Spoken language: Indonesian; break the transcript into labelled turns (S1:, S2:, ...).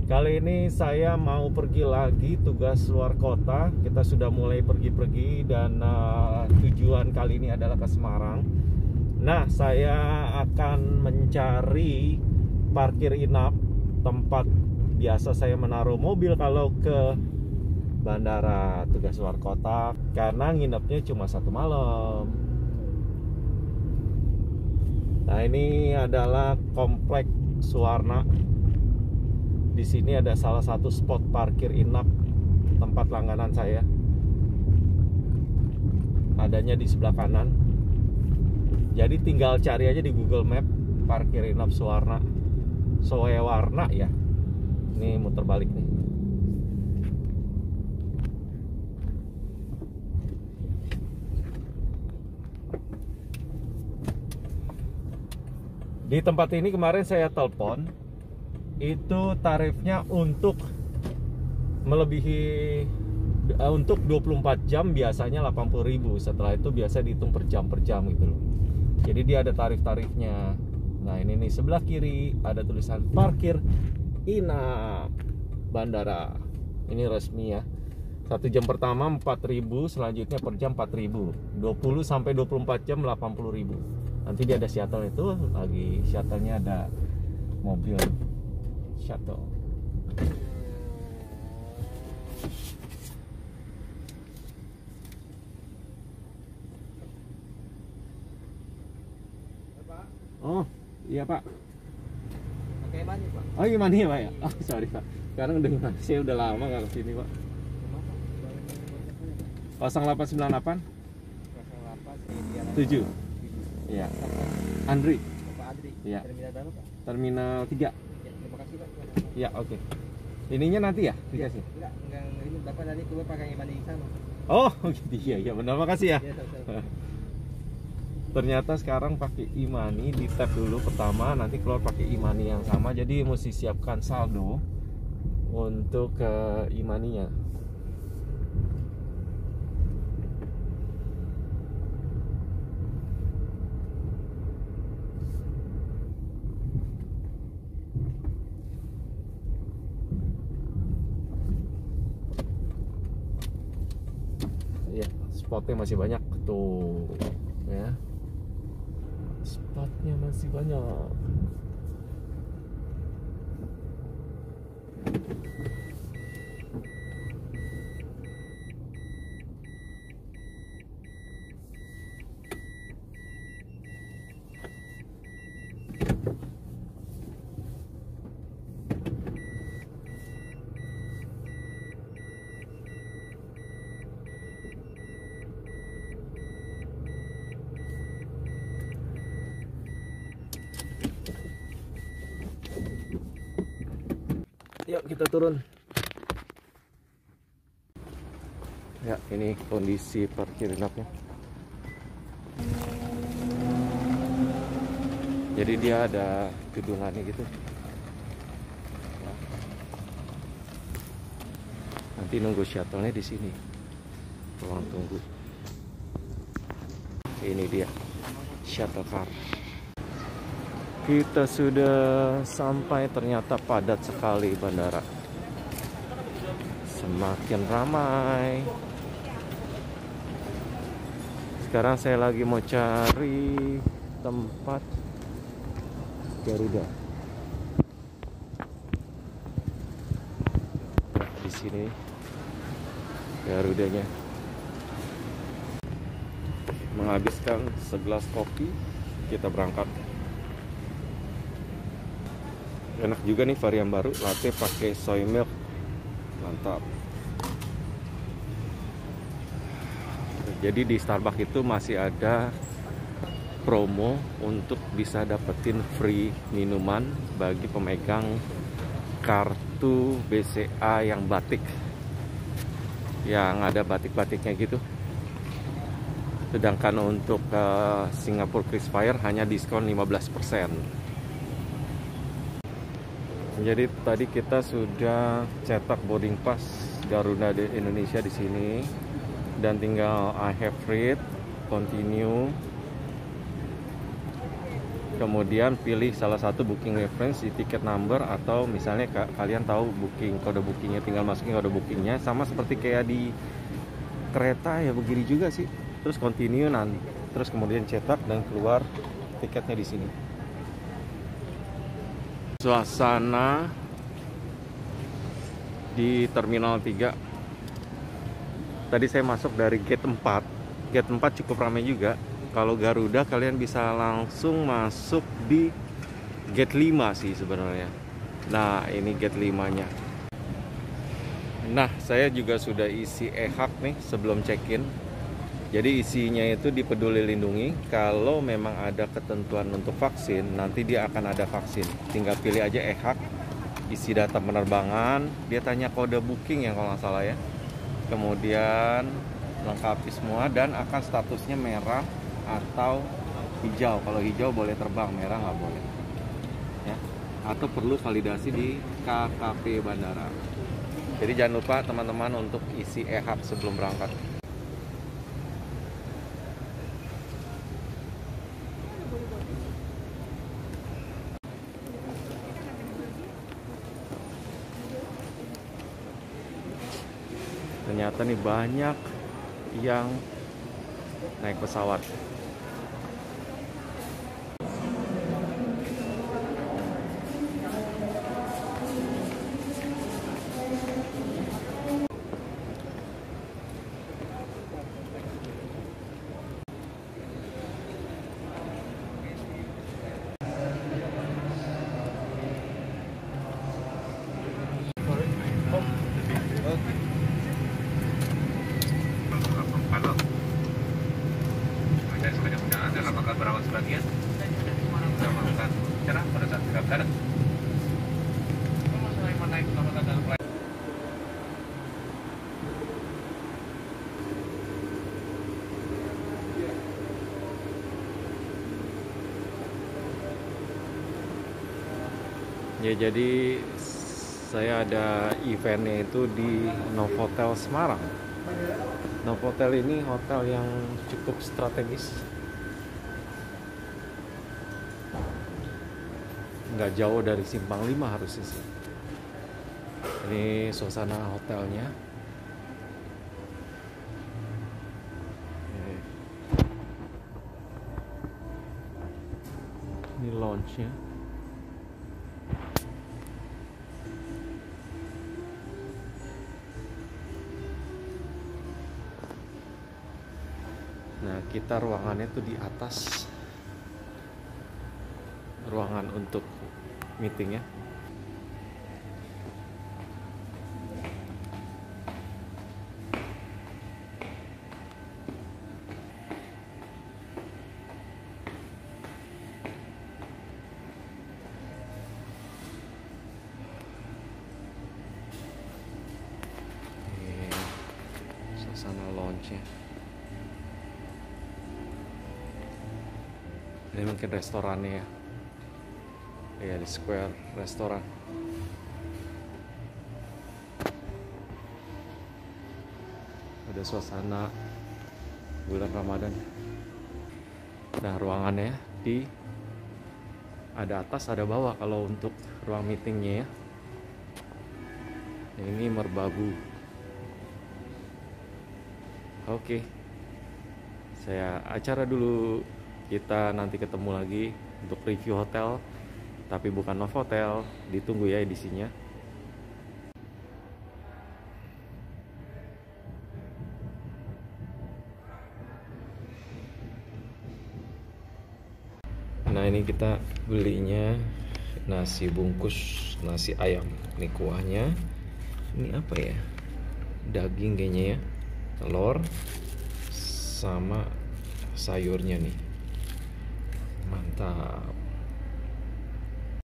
S1: Kali ini saya mau pergi lagi tugas luar kota. Kita sudah mulai pergi-pergi dan tujuan kali ini adalah ke Semarang. Nah, saya akan mencari parkir inap, tempat biasa saya menaruh mobil kalau ke bandara tugas luar kota, karena nginepnya cuma 1 malam. Nah, ini adalah komplek Suwarna. Di sini ada salah satu spot parkir inap tempat langganan saya. Adanya di sebelah kanan. Jadi tinggal cari aja di Google Map parkir inap Suwarna. Soewarna ya. Ini muter balik nih. Di tempat ini kemarin saya telepon. Itu tarifnya untuk melebihi untuk 24 jam biasanya 80.000. Setelah itu biasa dihitung per jam gitu loh. Jadi dia ada tarif-tarifnya. Nah, ini nih sebelah kiri ada tulisan parkir inap bandara. Ini resmi ya. 1 jam pertama 4.000, selanjutnya per jam 4.000. 20 sampai 24 jam 80.000. Nanti dia ada shuttle, itu lagi shuttle-nya ada mobil shuttle. Oh iya Pak.
S2: Pakai money Pak.
S1: Oh gimana ya Pak ya? Oh sorry Pak. Sekarang udah saya udah lama nggak kesini Pak. 0898 7. Iya. Andri.
S2: Bapak Adri.
S1: Iya.
S2: Terminal berapa Pak?
S1: Terminal 3.
S2: Ya, terima kasih Pak.
S1: Ya oke. Ininya nanti ya dikasih?
S2: Enggak ini Bapak tadi keluar pakai money di sana.
S1: Oh gitu iya benar, makasih ya.
S2: Iya, sama-sama.
S1: Ternyata sekarang pakai e-money, di tap dulu pertama, nanti keluar pakai e-money yang sama. Jadi mesti siapkan saldo untuk e-money-nya. Ya, spotnya masih banyak tuh ya. Spotnya masih banyak. Yuk kita turun. Ya, ini kondisi parkir inapnya. Jadi dia ada gedungannya gitu. Nanti nunggu shuttle-nya di sini. Ruang tunggu. Ini dia shuttle car. Kita sudah sampai, ternyata padat sekali bandara. Semakin ramai. Sekarang saya lagi mau cari tempat Garuda. Nah, di sini Garudanya. Menghabiskan segelas kopi, kita berangkat. Enak juga nih varian baru, latte pakai soy milk. Mantap. Jadi di Starbucks itu masih ada promo untuk bisa dapetin free minuman bagi pemegang kartu BCA yang batik, yang ada batik-batiknya gitu. Sedangkan untuk Singapore Krisflyer hanya diskon 15%. Jadi tadi kita sudah cetak boarding pass Garuda di Indonesia di sini, dan tinggal I have read, continue. Kemudian pilih salah satu booking reference di tiket number, atau misalnya kalian tahu booking kode bookingnya, tinggal masukin kode bookingnya. Sama seperti kayak di kereta ya, begini juga sih. Terus continue nanti, terus kemudian cetak dan keluar tiketnya di sini. Suasana di Terminal 3. Tadi saya masuk dari gate 4. Gate 4 cukup ramai juga. Kalau Garuda kalian bisa langsung masuk di gate 5 sih sebenarnya. Nah, ini gate 5-nya. Nah, saya juga sudah isi e-hak nih sebelum check-in. Jadi isinya itu di Peduli Lindungi. Kalau memang ada ketentuan untuk vaksin, nanti dia akan ada vaksin. Tinggal pilih aja e-hak, isi data penerbangan, dia tanya kode booking ya kalau nggak salah ya. Kemudian lengkapi semua dan akan statusnya merah atau hijau. Kalau hijau boleh terbang, merah nggak boleh ya. Atau perlu validasi di KKP bandara. Jadi jangan lupa teman-teman untuk isi e-hak sebelum berangkat. Ternyata nih banyak yang naik pesawat. Ya, jadi saya ada eventnya itu di Novotel Semarang. Novotel ini hotel yang cukup strategis, nggak jauh dari Simpang 5 harusnya sih. Ini suasana hotelnya. Ini lounge-nya. Nah, kita ruangannya tuh di atas, ruangan untuk meeting ya. Ini suasana lounge-nya. Ini mungkin restorannya ya. Ya, di Square restoran. Ada suasana bulan Ramadan. Nah, ruangannya di ada atas, ada bawah kalau untuk ruang meetingnya ya. Ini merbabu. Oke. Saya acara dulu. Kita nanti ketemu lagi untuk review hotel, tapi bukan Novotel. Ditunggu ya edisinya. Nah, ini kita belinya nasi bungkus nasi ayam. Ini kuahnya. Ini apa ya? Daging kayaknya ya. Telur sama sayurnya nih. Mantap.